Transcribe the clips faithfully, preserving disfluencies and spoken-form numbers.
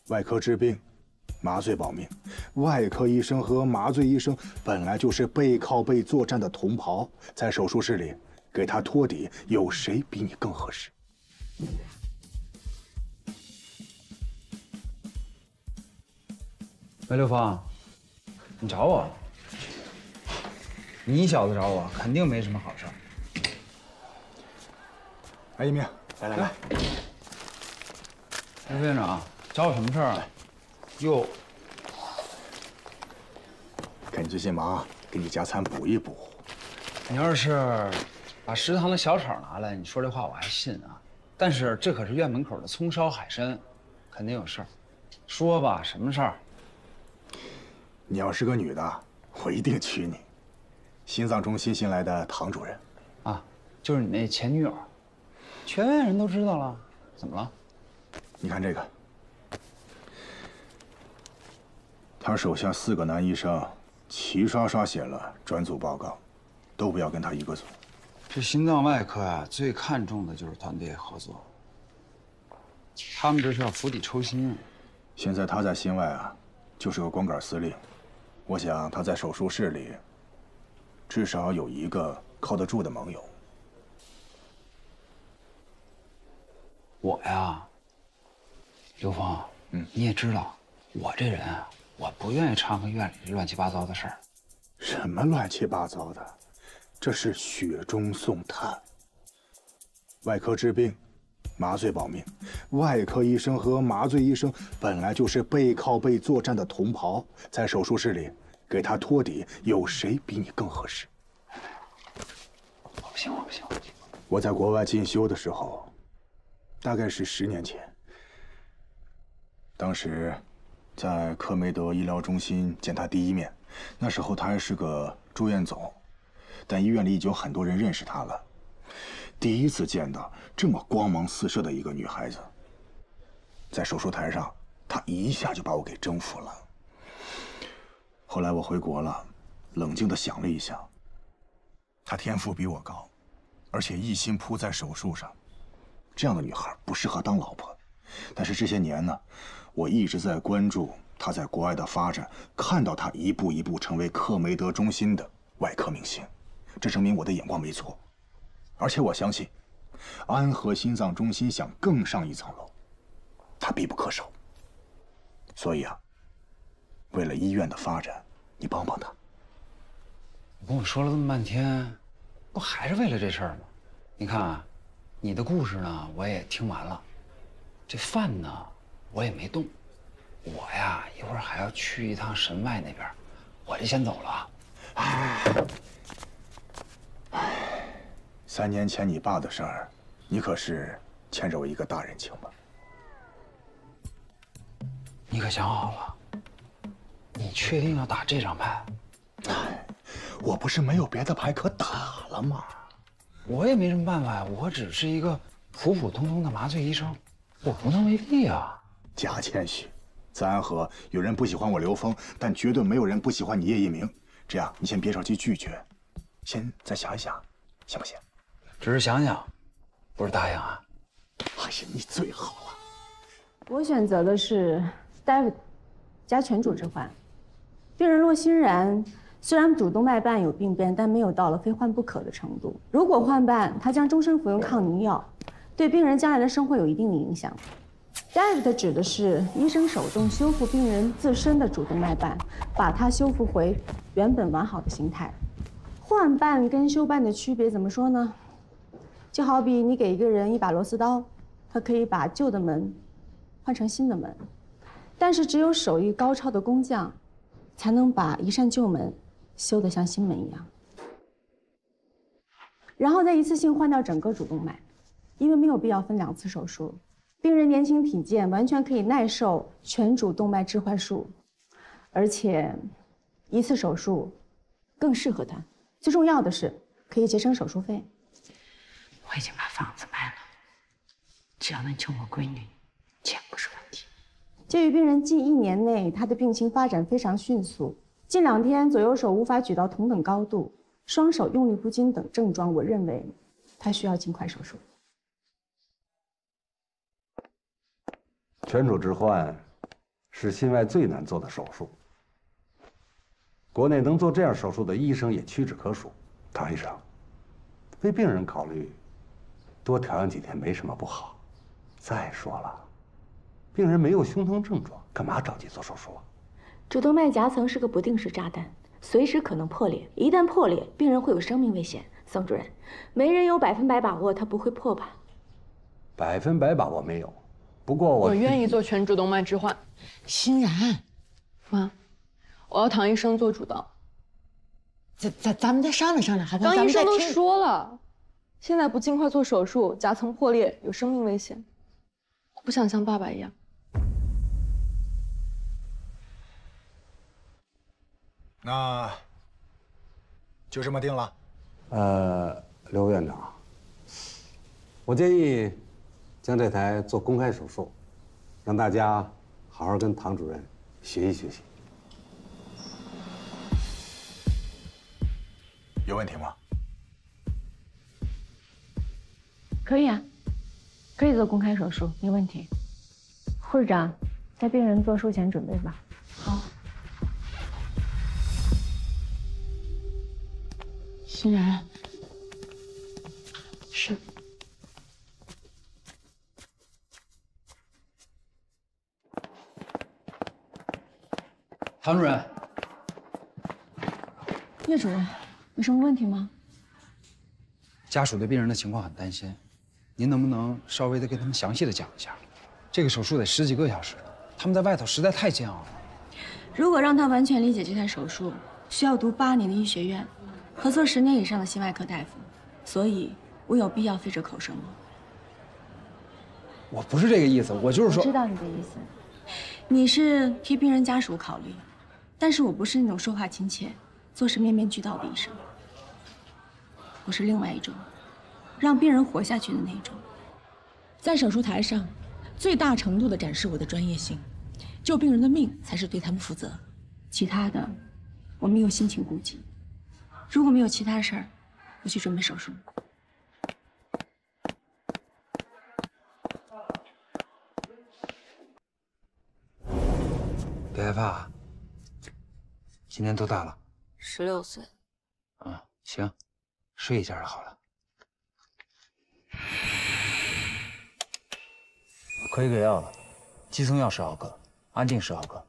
外科治病，麻醉保命。外科医生和麻醉医生本来就是背靠背作战的同袍，在手术室里给他托底，有谁比你更合适？ 喂，刘峰，你找我？你小子找我，肯定没什么好事儿。 哎，一鸣，来来来， 刘副院长，找我什么事儿啊？哟， 看你最近忙，给你加餐补一补。 你要是把食堂的小炒拿来，你说这话我还信啊。但是这可是院门口的葱烧海参，肯定有事儿。说吧，什么事儿？ 你要是个女的，我一定娶你。心脏中心新来的唐主任， 啊，就是你那前女友，全院人都知道了，怎么了？ 你看这个，他手下四个男医生齐刷刷写了专组报告，都不要跟他一个组。 这心脏外科啊，最看重的就是团队合作。他们这是要釜底抽薪。 现在他在心外啊，就是个光杆司令。我想他在手术室里，至少有一个靠得住的盟友。 我呀，刘峰，嗯，你也知道，我这人啊，我不愿意掺和院里乱七八糟的事儿。 什么乱七八糟的？这是雪中送炭。外科治病，麻醉保命。外科医生和麻醉医生本来就是背靠背作战的同袍，在手术室里给他托底，有谁比你更合适？ 我不行，我不行，我不行。 我在国外进修的时候，大概是十年前。当时在科梅德医疗中心见他第一面，那时候他还是个住院总，但医院里已经有很多人认识他了。第一次见到这么光芒四射的一个女孩子，在手术台上，她一下就把我给征服了。后来我回国了，冷静地想了一想，她天赋比我高，而且一心扑在手术上，这样的女孩不适合当老婆。但是这些年呢，我一直在关注她在国外的发展，看到她一步一步成为科梅德中心的外科明星，这证明我的眼光没错。而且我相信，安和心脏中心想更上一层楼，他必不可少。所以啊，为了医院的发展，你帮帮他。 你跟我说了这么半天，不还是为了这事儿吗？你看啊，你的故事呢，我也听完了，这饭呢，我也没动。我呀，一会儿还要去一趟神外那边，我就先走了。 唉。三年前你爸的事儿，你可是欠着我一个大人情吧？ 你可想好了？你确定要打这张牌？ 哎，我不是没有别的牌可打了吗？ 我也没什么办法呀，我只是一个普普通通的麻醉医生，我无能为力啊。 假谦虚，在安和有人不喜欢我刘峰，但绝对没有人不喜欢你叶一鸣。这样，你先别着急拒绝，先再想一想，行不行？ 只是想想，不是答应啊。 哎呀，你最好了。 我选择的是 David 加全主置换。病人骆欣然虽然主动脉瓣有病变，但没有到了非换不可的程度。如果换瓣，他将终身服用抗凝药，对病人将来的生活有一定的影响。David 指的是医生手动修复病人自身的主动脉瓣，把它修复回原本完好的形态。换瓣跟修瓣的区别怎么说呢？就好比你给一个人一把螺丝刀，他可以把旧的门换成新的门，但是只有手艺高超的工匠，才能把一扇旧门修得像新门一样，然后再一次性换掉整个主动脉，因为没有必要分两次手术。病人年轻体健，完全可以耐受全主动脉置换术，而且一次手术更适合他。最重要的是，可以节省手术费。 我已经把房子卖了，只要能救我闺女，钱不是问题。 鉴于病人近一年内他的病情发展非常迅速，近两天左右手无法举到同等高度，双手用力不精等症状，我认为他需要尽快手术。 全主置换是心外最难做的手术。国内能做这样手术的医生也屈指可数。唐医生，为病人考虑，多调养几天没什么不好。再说了，病人没有胸疼症状，干嘛着急做手术啊？ 主动脉夹层是个不定时炸弹，随时可能破裂。一旦破裂，病人会有生命危险。桑主任，没人有百分百把握它不会破吧？ 百分百把握没有，不过我我愿意做全主动脉置换。 欣然， 妈，我要唐医生做主导。 咱咱咱们再商量商量，好不好？ 刚医生都咱们再听说了，现在不尽快做手术，夹层破裂有生命危险。我不想像爸爸一样。 那就这么定了。 呃，刘院长，我建议将这台做公开手术，让大家好好跟唐主任学习学习。 有问题吗？ 可以啊，可以做公开手术，没问题。护士长，带病人做术前准备吧。 好。欣然， 是。 唐主任， 叶主任，有什么问题吗？ 家属对病人的情况很担心，您能不能稍微的给他们详细的讲一下？这个手术得十几个小时，他们在外头实在太煎熬了。 如果让他完全理解这台手术，需要读八年的医学院，和做十年以上的心外科大夫，所以我有必要费这口舌吗？ 我不是这个意思，我就是说， 我知道你的意思，你是替病人家属考虑，但是我不是那种说话亲切、做事面面俱到的医生。我是另外一种，让病人活下去的那种。 在手术台上，最大程度的展示我的专业性，救病人的命才是对他们负责。 其他的，我没有心情顾及。如果没有其他事儿，我去准备手术。 别害怕，今年多大了？ 十六岁。 啊，行，睡一觉就好了。可以给药了，肌松药十毫克，安定十毫克。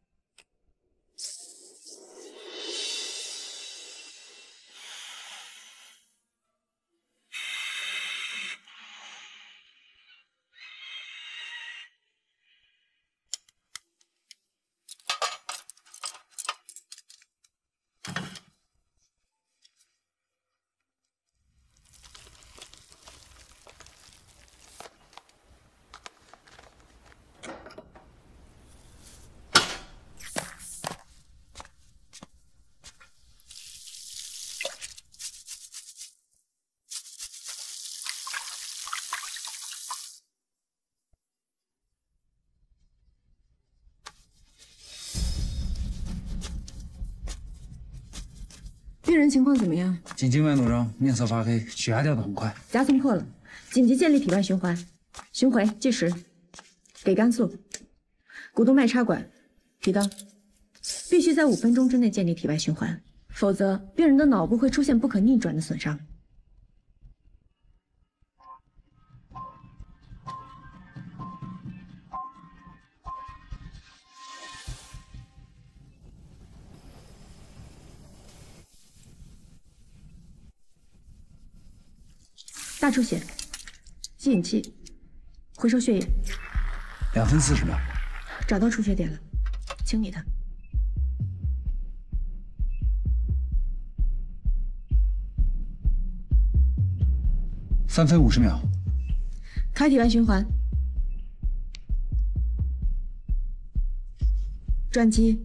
病人情况怎么样？ 颈静脉弩张，面色发黑，血压掉得很快。 夹层破了，紧急建立体外循环。巡回计时，给肝素，股动脉插管，提刀，必须在五分钟之内建立体外循环，否则病人的脑部会出现不可逆转的损伤。大出血，吸引气，回收血液。 两分四十秒， 找到出血点了，清理它。 三分五十秒， 开体外循环，转机。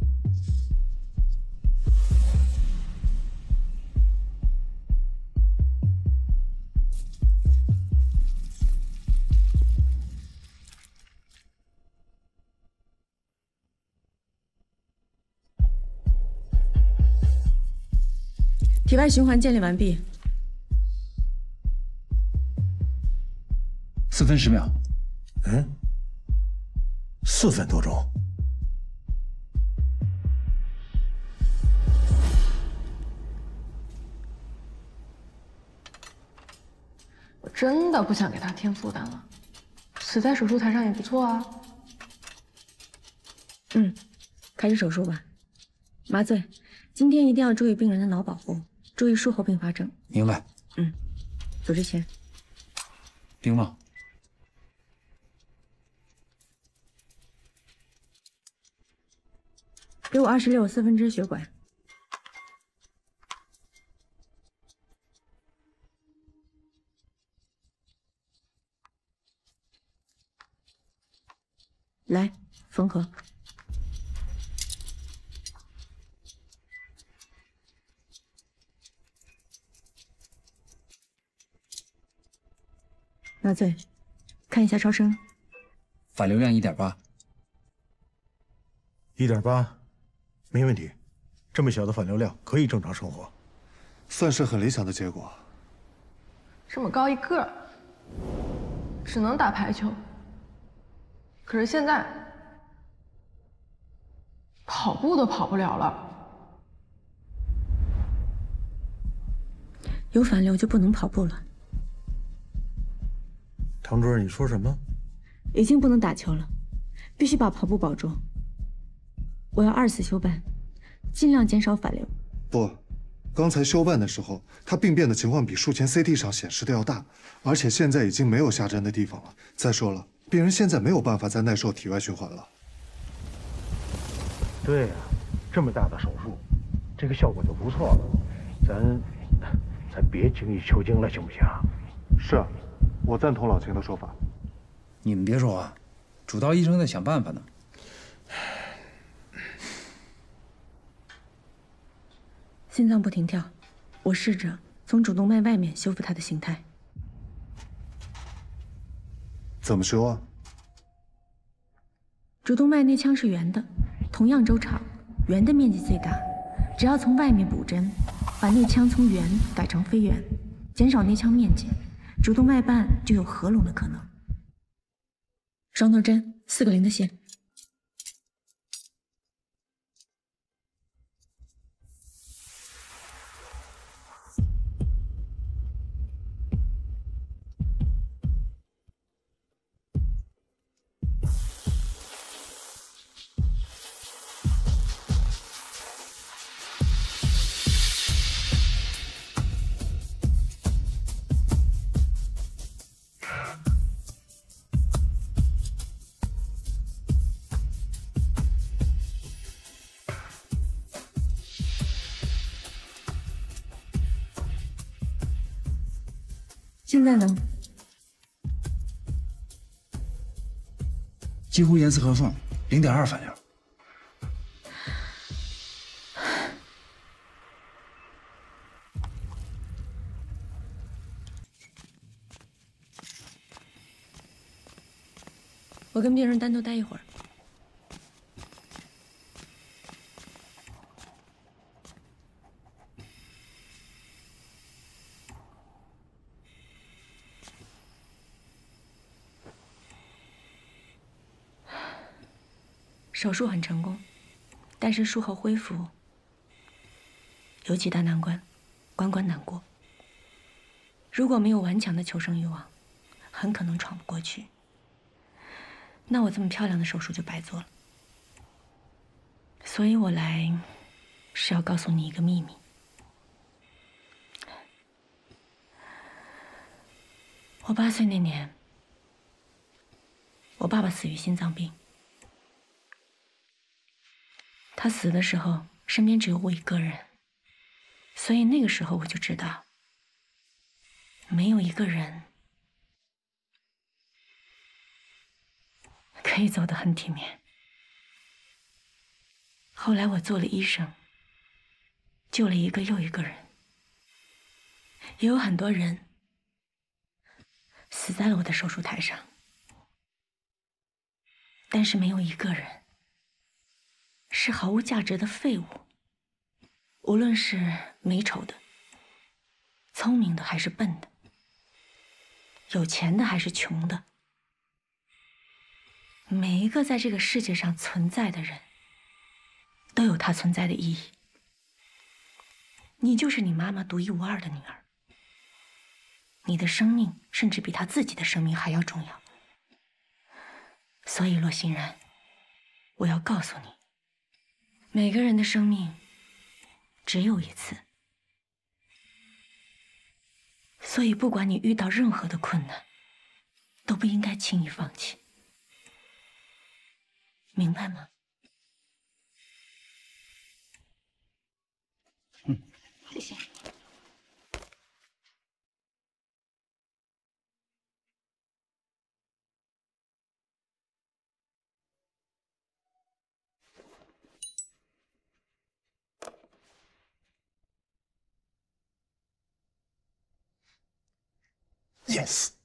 体外循环建立完毕。 四分十秒。 嗯，四分多钟。 真的不想给他添负担了，死在手术台上也不错啊。 嗯，开始手术吧。麻醉，今天一定要注意病人的脑保护，注意术后并发症。 明白。 嗯，组织钳。 冰帽。 给我二十六四分之血管。来，缝合。麻醉，看一下超声。 反流量一点八。 一点八，没问题。这么小的反流量可以正常生活， 算是很理想的结果。 这么高一个儿，只能打排球。可是现在跑步都跑不了了。 有反流就不能跑步了。 唐主任，你说什么？ 已经不能打球了，必须把跑步保住。我要二次休办，尽量减少反流。 不，刚才休办的时候，他病变的情况比术前 C T 上显示的要大，而且现在已经没有下针的地方了。再说了，病人现在没有办法再耐受体外循环了。 对呀、啊，这么大的手术，这个效果就不错了。咱，咱别精益求精了，行不行？ 是啊，我赞同老秦的说法。 你们别说啊，主刀医生在想办法呢。 心脏不停跳，我试着从主动脉外面修复它的形态。 怎么修啊？ 主动脉内腔是圆的，同样周长，圆的面积最大。只要从外面补针，把内腔从圆改成非圆，减少内腔面积，主动脉瓣就有合拢的可能。双头针，四个零的线。现在呢？ 几乎严丝合缝，零点二反流。 我跟病人单独待一会儿。手术很成功，但是术后恢复有几大难关，关关难过。如果没有顽强的求生欲望，很可能闯不过去。那我这么漂亮的手术就白做了。所以我来是要告诉你一个秘密。我八岁那年，我爸爸死于心脏病。他死的时候，身边只有我一个人，所以那个时候我就知道，没有一个人可以走得很体面。后来我做了医生，救了一个又一个人，也有很多人死在了我的手术台上，但是没有一个人是毫无价值的废物。无论是美丑的、聪明的还是笨的，有钱的还是穷的，每一个在这个世界上存在的人，都有他存在的意义。你就是你妈妈独一无二的女儿。 你的生命甚至比他自己的生命还要重要。所以，洛欣然，我要告诉你，每个人的生命只有一次。所以，不管你遇到任何的困难，都不应该轻易放弃，明白吗？ 嗯， 谢谢。 Yes。